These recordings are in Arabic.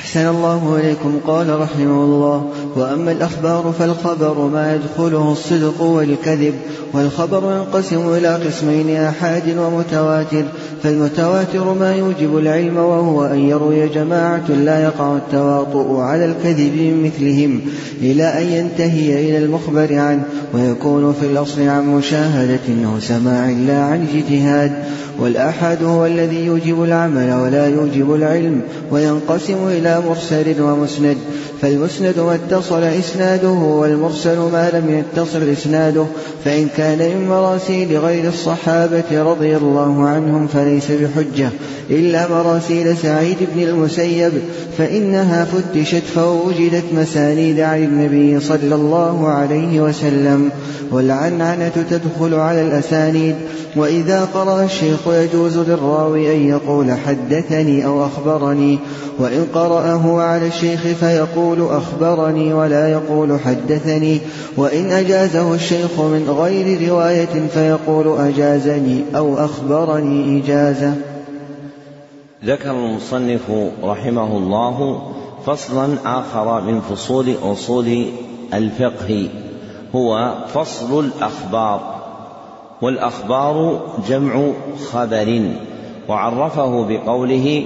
أحسن الله إليكم. قال رحمه الله: وأما الأخبار فالخبر ما يدخله الصدق والكذب. والخبر ينقسم إلى قسمين: آحاد ومتواتر. فالمتواتر ما يوجب العلم، وهو أن يروي جماعة لا يقع التواطؤ على الكذب من مثلهم إلى أن ينتهي إلى المخبر عنه، ويكون في الأصل عن مشاهدة أو سماع لا عن اجتهاد. والآحاد هو الذي يوجب العمل ولا يوجب العلم، وينقسم إلى مرسل ومسند. فالمسند ما اتصل إسناده، والمرسل ما لم يتصل إسناده، فإن كان من مراسيل غير الصحابة رضي الله عنهم فليس بحجة إلا مراسيل سعيد بن المسيب، فإنها فتشت فوجدت مسانيد عن النبي صلى الله عليه وسلم. والعنعنة تدخل على الأسانيد. وإذا قرأ الشيخ يجوز للراوي أن يقول حدثني أو أخبرني، وإن قرأه على الشيخ فيقول أخبرني ولا يقول حدثني، وإن أجازه الشيخ من غير رواية فيقول أجازني أو أخبرني إجازة. ذكر المصنف رحمه الله فصلا آخر من فصول أصول الفقه، هو فصل الأخبار. والأخبار جمع خبر، وعرفه بقوله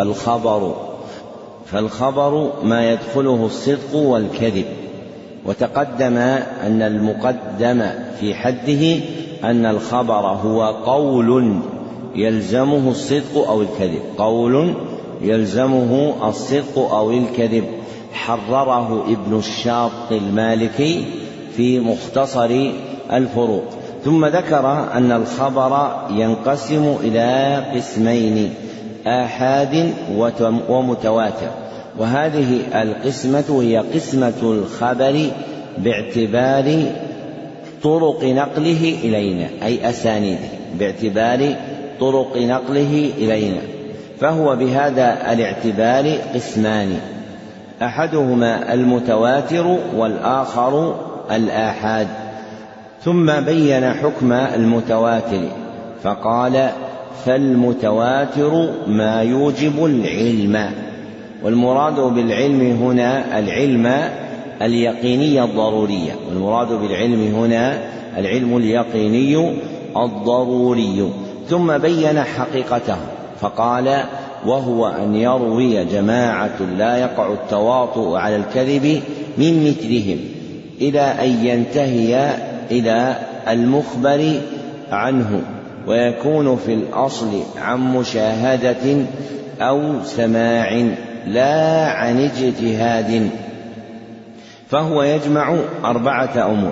فالخبر ما يدخله الصدق والكذب. وتقدم أن المقدم في حده أن الخبر هو قول يلزمه الصدق أو الكذب، قول يلزمه الصدق أو الكذب، حرره ابن الشاط المالكي في مختصر الفروق. ثم ذكر أن الخبر ينقسم إلى قسمين: آحاد ومتواتر. وهذه القسمة هي قسمة الخبر باعتبار طرق نقله إلينا، أي أسانيده، باعتبار طرق نقله إلينا. فهو بهذا الاعتبار قسمان: أحدهما المتواتر والآخر الآحاد. ثم بين حكم المتواتر فقال: فالمتواتر ما يوجب العلم. والمراد بالعلم هنا العلم اليقيني الضروري، والمراد بالعلم هنا العلم اليقيني الضروري. ثم بين حقيقته فقال: وهو أن يروي جماعة لا يقع التواطؤ على الكذب من مثلهم إلى أن ينتهي إلى المخبر عنه، ويكون في الأصل عن مشاهدة أو سماع لا عن اجتهاد. فهو يجمع 4 أمور: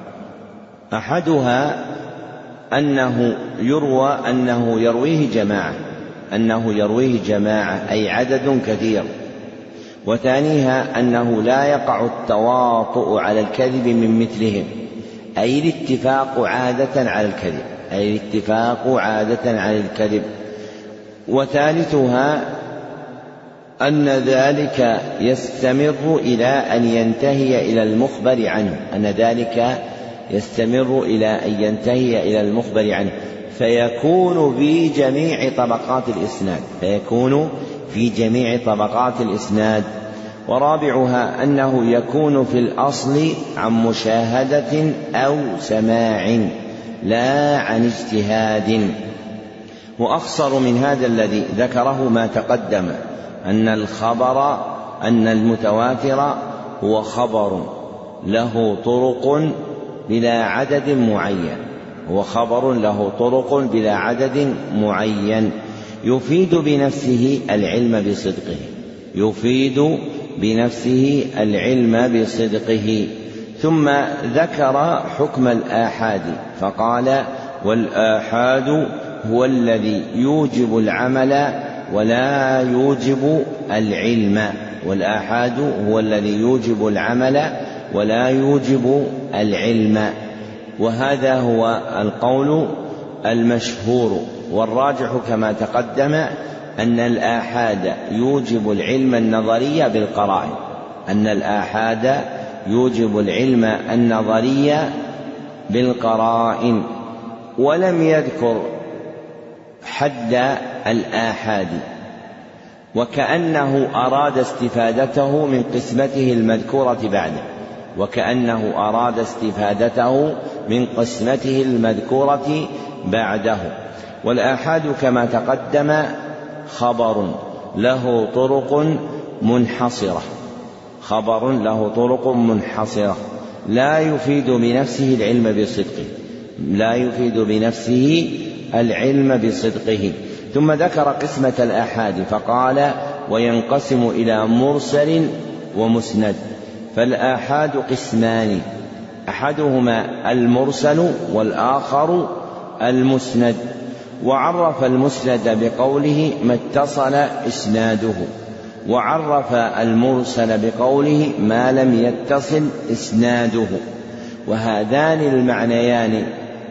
أحدها أنه يروى أنه يرويه جماعة أي عدد كثير. وثانيها أنه لا يقع التواطؤ على الكذب من مثلهم، أي الاتفاق عادة على الكذب. وثالثها أن ذلك يستمر إلى أن ينتهي إلى المخبر عنه، فيكون في جميع طبقات الإسناد. ورابعها أنه يكون في الأصل عن مشاهدة أو سماع لا عن اجتهاد. وأخصر من هذا الذي ذكره ما تقدم، أن المتواتر هو خبر له طرق بلا عدد معين، يفيد بنفسه العلم بصدقه. ثم ذكر حكم الآحاد فقال: والآحاد هو الذي يوجب العمل ولا يوجب العلم. وهذا هو القول المشهور. والراجح كما تقدم أن الآحاد يوجب العلم النظري بالقرائن. ولم يذكر حد الآحاد، وكأنه أراد استفادته من قسمته المذكورة بعده، وكأنه أراد استفادته من قسمته المذكورة بعده. والآحاد كما تقدم خبر له طرق منحصرة، خبر له طرق منحصرة لا يفيد بنفسه العلم بصدقه، لا يفيد بنفسه العلم بصدقه. ثم ذكر قسمة الآحاد فقال: وينقسم إلى مرسل ومسند. فالآحاد قسمان، أحدهما المرسل والآخر المسند. وعرف المسند بقوله: ما اتصل إسناده، وعرف المرسل بقوله: ما لم يتصل إسناده. وهذان المعنيان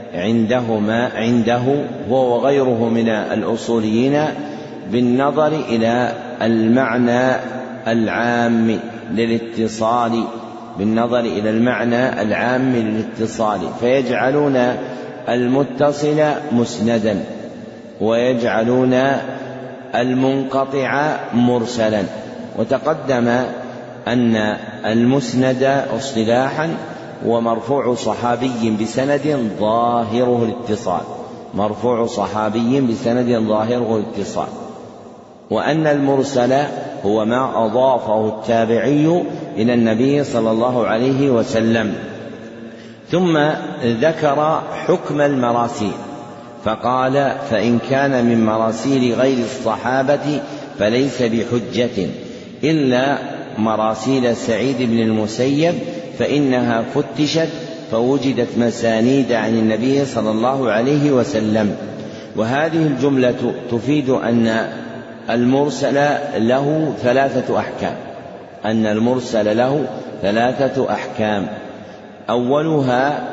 عنده هو وغيره من الأصوليين بالنظر إلى المعنى العام للاتصال، بالنظر إلى المعنى العام للاتصال، فيجعلون المتصل مسندا ويجعلون المنقطع مرسلا. وتقدم أن المسند اصطلاحا ومرفوع صحابي بسند ظاهره الاتصال، مرفوع صحابي بسند ظاهره الاتصال، وأن المرسل هو ما أضافه التابعي إلى النبي صلى الله عليه وسلم. ثم ذكر حكم المراسيل فقال: فإن كان من مراسيل غير الصحابة فليس بحجة إلا مراسيل سعيد بن المسيب، فإنها فتشت فوجدت مسانيد عن النبي صلى الله عليه وسلم. وهذه الجملة تفيد أن المرسل له ثلاثة أحكام، أن المرسل له ثلاثة أحكام. أولها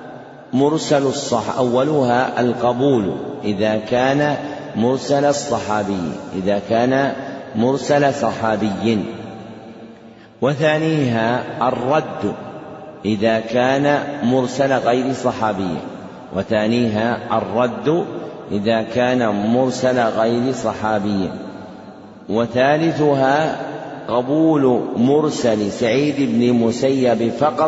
القبول إذا كان مرسل الصحابي، إذا كان مرسل صحابي. وثانيها الرد إذا كان مرسل غير صحابي، وثانيها الرد إذا كان مرسل غير صحابي. وثالثها قبول مرسل سعيد بن مسيب فقط،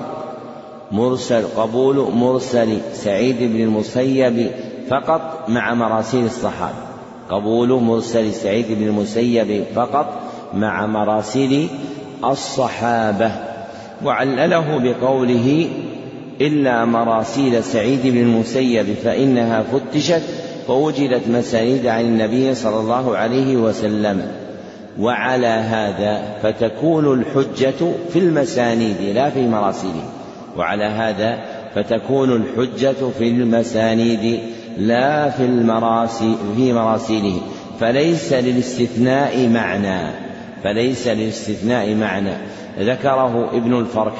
قبول مرسل سعيد بن المسيب فقط مع مراسيل الصحابة، قبول مرسل سعيد بن المسيب فقط مع مراسيل الصحابة. وعلله بقوله: إلا مراسيل سعيد بن المسيب فإنها فتشت فوجدت مسانيد عن النبي صلى الله عليه وسلم. وعلى هذا فتكون الحجة في المسانيد لا في مراسيله، وعلى هذا فتكون الحجة في المسانيد لا في مراسيله. فليس للاستثناء معنى، ذكره ابن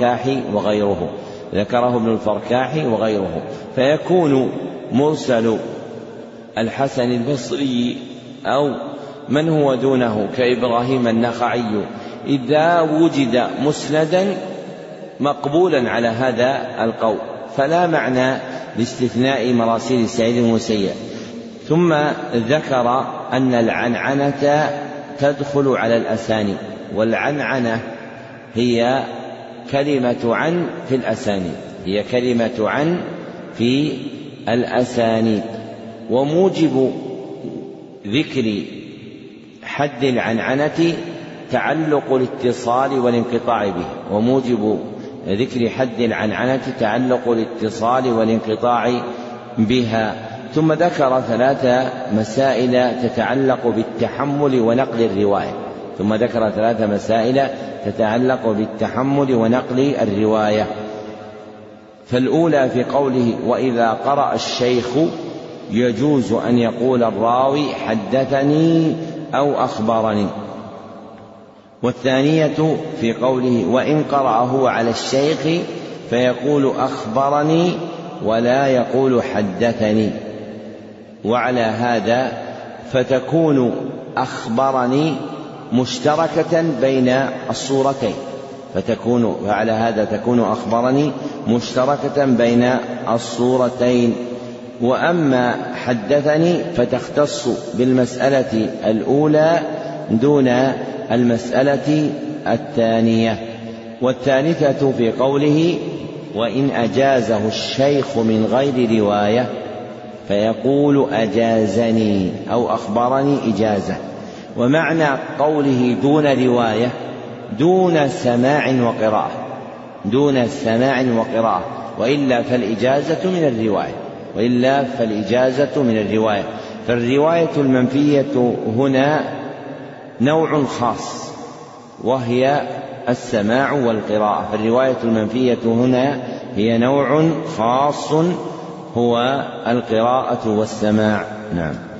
الفركاح وغيره. فيكون مرسل الحسن البصري أو من هو دونه كإبراهيم النخعي إذا وجد مسندا مقبولا على هذا القول، فلا معنى لاستثناء مراسيل سعيد المسيب. ثم ذكر أن العنعنة تدخل على الأسانيد، والعنعنة هي كلمة عن في الأسانيد، وموجب ذكر حد العنعنة تعلق الاتصال والانقطاع بها. ثم ذكر 3 مسائل تتعلق بالتحمل ونقل الرواية فالأولى في قوله: وإذا قرأ الشيخ يجوز أن يقول الراوي حدثني أو أخبرني. والثانية في قوله: وإن قرأه على الشيخ فيقول أخبرني ولا يقول حدثني. وعلى هذا فتكون أخبرني مشتركة بين الصورتين، تكون أخبرني مشتركة بين الصورتين. وأما حدثني فتختص بالمسألة الأولى دون المسألة الثانية. والثالثة في قوله: وإن أجازه الشيخ من غير رواية فيقول أجازني أو أخبرني إجازة. ومعنى قوله دون رواية دون سماع وقراءة، وإلا فالإجازة من الرواية. فالرواية المنفية هنا نوع خاص وهي السماع والقراءة، فالرواية المنفية هنا هي نوع خاص هو القراءة والسماع. نعم.